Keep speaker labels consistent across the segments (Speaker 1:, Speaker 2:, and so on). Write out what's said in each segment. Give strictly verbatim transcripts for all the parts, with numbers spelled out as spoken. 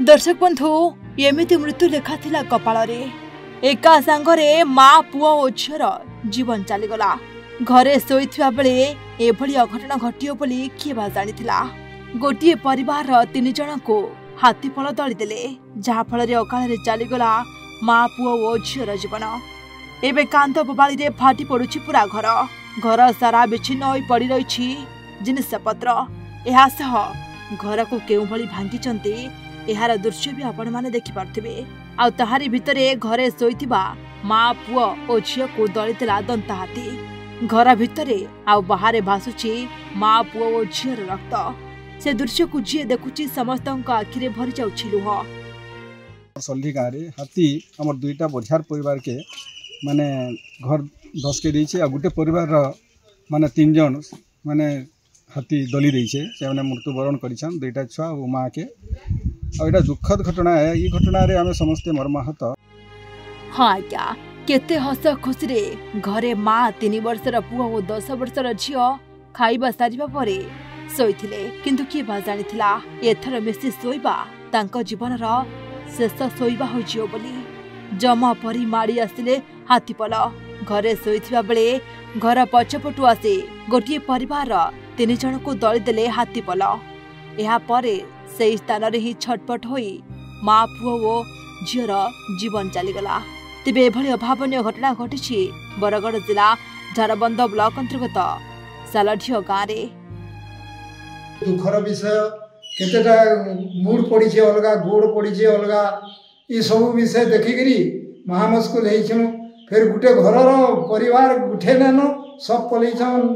Speaker 1: दर्शक बंधु एमती मृत्यु लेखा थिला कपाल रे एका सांगरे माँ पुओ और झीर जीवन चलीगला। घरे शोइथिबा बेले एभली अघटन घटियो बोली किए बा जानिथिला। गोटिए परिवार तीन जन को हाथीपल दलिदेले जहा फल अकाल चलीगला माँ पुओ और झीर जीवन। एबे कांत बोबाली रे फाटी पड़ुछि पूरा घर। घर सारा विच्छिन्न होई पड़ी रही जिनिसपत्र। एहा सह घर को केउ भली भांगिचंती एहार दृश्य भी आपण माने देखि पारथिबे। आ तहारी भितरे घरे सोइथिबा माँ पुओ और झील को दलिदेला दंता हाथी। घर भितरे आ बाहर भासुछि माँ पुओ और झील रक्त। से दृश्य को जी देखुछि समस्तक आखिरे भरी जाउछि लुह।
Speaker 2: सल्ली गाँव हाथी आमर दुईटा बझार परिवार के माने घर दस के देछे आ गुटे परिवार माने तीन जन माने हाथी दली देछे से माने मृत्युवरण करिछन दुईटा छुआ और माँ के। और एटा दुखद घटना है। ये घटना रे आमे समस्ते मर्माहत।
Speaker 1: हाँ आज्ञा केते हस खुशी रे घरे माँ तीन वर्षर पुओ और दस वर्षर झील खाइबा सारिबा परे सोइथिले। किंतु किए बा जानिथिला एथर मिसी सोइबा तांको जीवनर शेष सोइबा हो जियो बोली। जमा परी माड़ी आसिले हाथीपल। घरे सोइथिबा बेले घर पछपटु आसे गोटिए परिवार तीन जन को दलिदेले हाथीपल। एहा परे से स्थान रे ही छटपट होई माँ पुओ और झीर जीवन चलीगला। तेबे एभली अभावनीय घटना घटिछि बरगड़ जिला झारबंद ब्लॉक अंतर्गत सालढियो गाँव रे।
Speaker 3: दुखर विषय केतेटा मूड पड़ी अलग गोड़ पड़ी अलग ये सब विषय देखिकी महामुस्कुल हो। फिर गुटे घर परिवार गुठे नेन सब पलैछन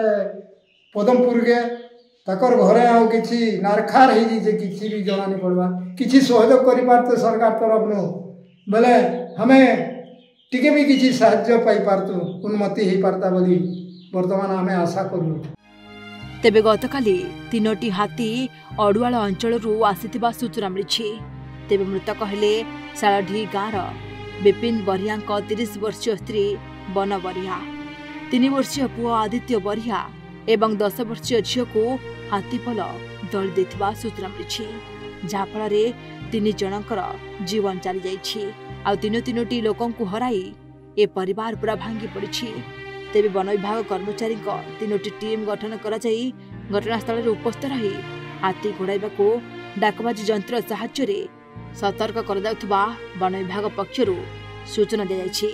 Speaker 3: पदमपुर के तकर घरे आउ किछि नारखार हो किसी भी जना नहीं पड़वा किछि सहयोग करि पारते सरकार तरफ नो बेले हमें टिके भी किछि साहाय्य पाई पारतु उन्नति हो पारता बोली वर्तमान आमे आशा करू।
Speaker 1: तेबे गतकाली तीनोटी हाथी अडुआल अंचल आसीथिबा सूचना मिली। तेबे मृतक हेले सालढी गाँवर विपिन बरिया तीस वर्षीय स्त्री बन बरिया, तीन वर्षीय पुओ आदित्य बरिया एवं दस वर्षीय झील को हाथीपल दली देथिबा सूचना मिली। जहाँफल तीन जनकर जीवन चली जाइछि। आ तीन तीनोटी लोकों को हराई ए परिवार पूरा भांगी पड़ी। तेबे वन विभाग कर्मचारी तीनोटी टीम गठन करा जाई घटनास्थल रे उपस्थित रही हाथी घोड़ाइबा को डाकबाजी यंत्र साहाय्य रे सतर्क कर जाउथबा वन विभाग पक्षरु सूचना दे जाइछि।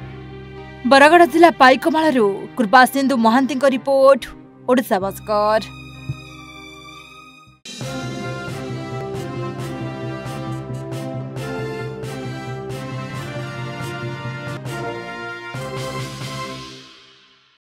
Speaker 1: बरगड़ जिला पाइकमाळारू कृपा सिंधु महांती रिपोर्ट ओडिशा भास्कर।